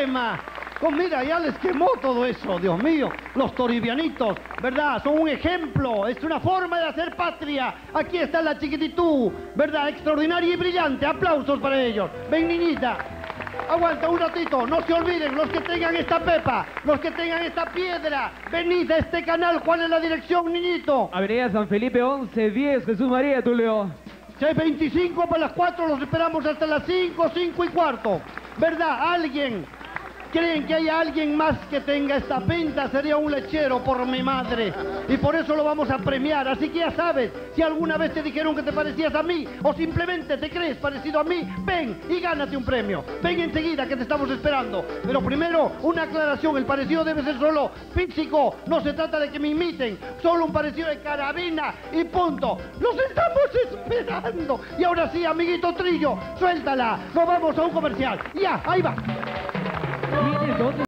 quema. Mira, ya les quemó todo eso, Dios mío. Los toribianitos, ¿verdad? Son un ejemplo, es una forma de hacer patria. Aquí está la chiquititú, ¿verdad? Extraordinaria y brillante. Aplausos para ellos. Ven, niñita. Aguanta un ratito, no se olviden, los que tengan esta pepa, los que tengan esta piedra, venid a este canal. ¿Cuál es la dirección, niñito? Avenida San Felipe 1110, Jesús María, Tulio. 6:25 para las 4, los esperamos hasta las 5, 5:15. ¿Verdad? ¿Alguien creen que haya alguien más que tenga esta pinta? Sería un lechero, por mi madre. Y por eso lo vamos a premiar. Así que ya sabes, si alguna vez te dijeron que te parecías a mí, o simplemente te crees parecido a mí, ven y gánate un premio. Ven enseguida, que te estamos esperando. Pero primero, una aclaración. El parecido debe ser solo físico. No se trata de que me imiten. Solo un parecido de carabina y punto. ¡Los estamos esperando! Y ahora sí, amiguito Trillo, suéltala. Nos vamos a un comercial. Ya, ahí va. ¿Dónde